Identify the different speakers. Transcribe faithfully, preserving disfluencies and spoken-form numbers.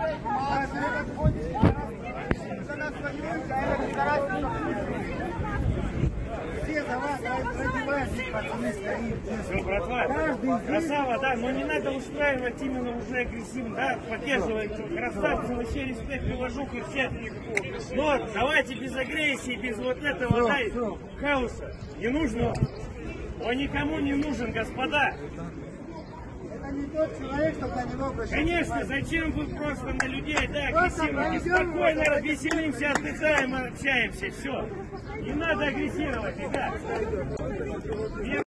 Speaker 1: Все за вас раздевайтесь, пацаны, стоим.
Speaker 2: Все, братва, красава, да, но не надо устраивать именно уже агрессивно, да, поддерживать красавцев, вообще респект, уважуха, все. Но давайте без агрессии, без вот этого, да, хаоса. Не нужно, он никому не нужен, господа.
Speaker 1: Это не тот человек, чтобы на него обращаться.
Speaker 2: Конечно, зачем вы просто на людей, да, агрессивно, спокойно развеселимся, отдыхаем, общаемся, все. Не надо агрессировать, ребят.